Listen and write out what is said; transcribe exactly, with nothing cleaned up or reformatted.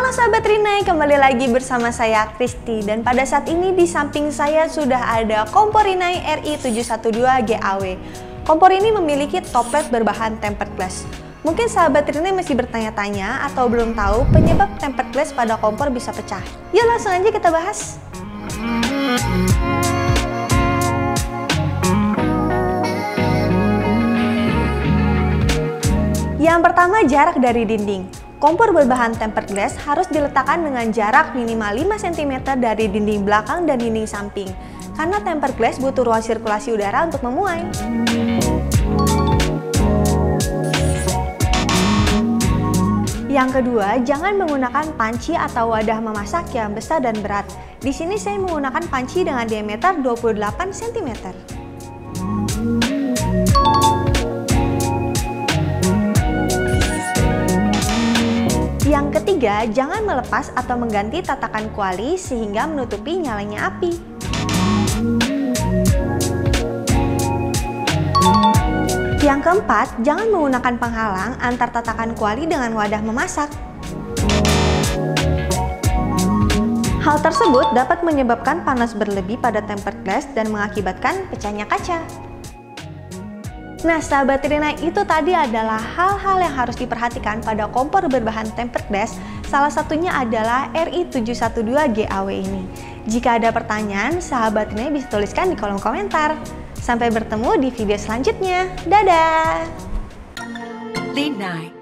Halo sahabat Rinnai, kembali lagi bersama saya Kristi. Dan pada saat ini di samping saya sudah ada kompor Rinnai R I tujuh satu dua G A W. Kompor ini memiliki toplet berbahan tempered glass. Mungkin sahabat Rinnai masih bertanya-tanya atau belum tahu penyebab tempered glass pada kompor bisa pecah. Yuk langsung aja kita bahas. Yang pertama, jarak dari dinding. Kompor berbahan tempered glass harus diletakkan dengan jarak minimal lima sentimeter dari dinding belakang dan dinding samping, karena tempered glass butuh ruang sirkulasi udara untuk memuai. Yang kedua, jangan menggunakan panci atau wadah memasak yang besar dan berat. Di sini saya menggunakan panci dengan diameter dua puluh delapan sentimeter. Yang ketiga, jangan melepas atau mengganti tatakan kuali sehingga menutupi nyalanya api. Yang keempat, jangan menggunakan penghalang antar tatakan kuali dengan wadah memasak. Hal tersebut dapat menyebabkan panas berlebih pada tempered glass dan mengakibatkan pecahnya kaca. Nah sahabat Rinnai, itu tadi adalah hal-hal yang harus diperhatikan pada kompor berbahan tempered glass. Salah satunya adalah R I tujuh satu dua G A W ini. Jika ada pertanyaan, sahabat Rinnai bisa tuliskan di kolom komentar. Sampai bertemu di video selanjutnya. Dadah! Rinnai.